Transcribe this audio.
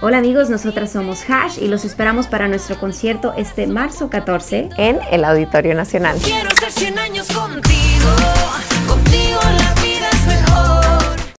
Hola amigos, nosotras somos Hash y los esperamos para nuestro concierto este marzo 14 en el Auditorio Nacional. Quiero estar 100 años contigo.